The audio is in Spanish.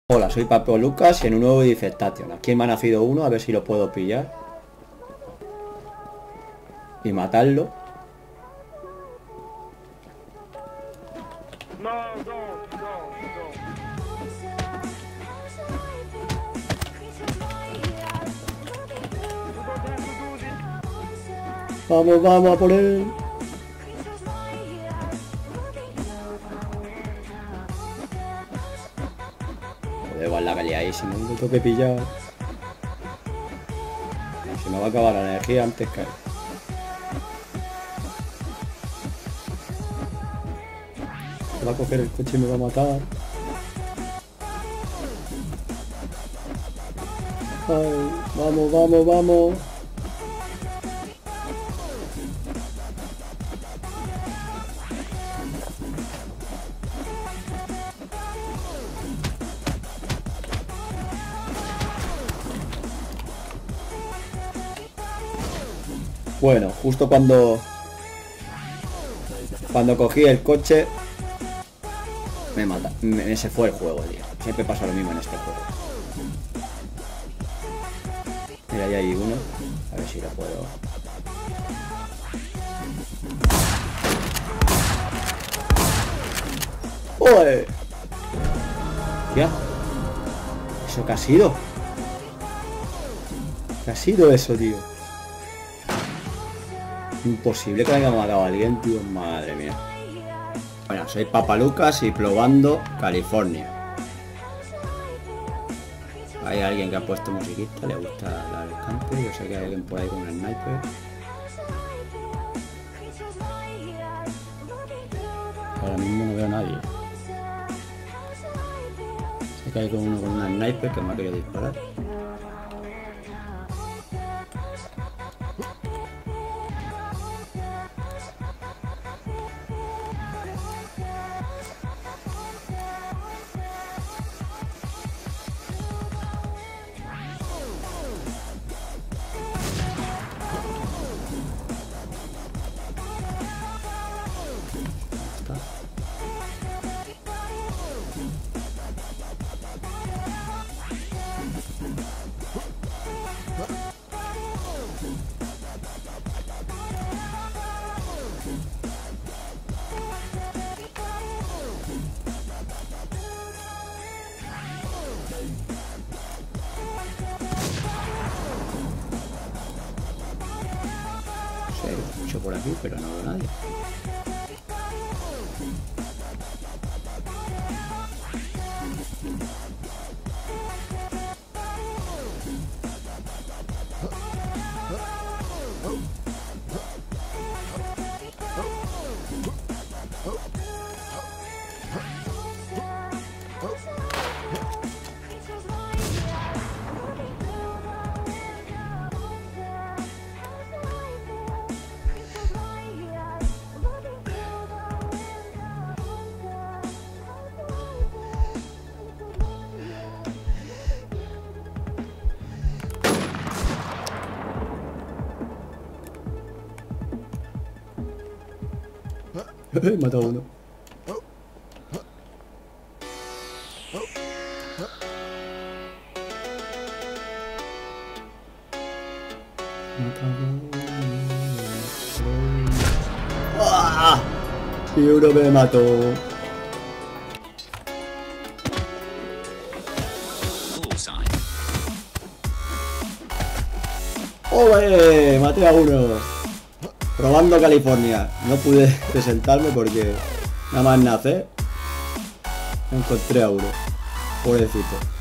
Hola, soy Papo Lucas y en un nuevo Infestation. Aquí me ha nacido uno, a ver si lo puedo pillar y matarlo. Vamos, vamos a por él. Joder, igual la peleadísima, no tengo que pillar. Se me va a acabar la energía antes que él. Me va a coger el coche y me va a matar. Ay, vamos, vamos, vamos. Bueno, justo cuando cogí el coche me mata, se fue el juego, tío. Siempre pasa lo mismo en este juego. Mira, ahí hay uno. A ver si lo puedo. ¡Oye! ¿Ya? ¿Eso qué ha sido? ¿Qué ha sido eso, tío? Imposible que le haya matado a alguien, tío. Madre mía. Bueno, soy Papa Lucas y probando California. Hay alguien que ha puesto musiquita, le gusta el campo. Yo sé que hay alguien por ahí con un sniper. Ahora mismo no veo a nadie. Sé que hay uno con un sniper que me ha querido disparar. Lo escucho por aquí, pero no veo a nadie. He matado a uno. ¡Ah! Y uno me mató. ¡Oye! Maté a uno. Probando California. No pude presentarme porque nada más nacer encontré a uno. Pobrecito.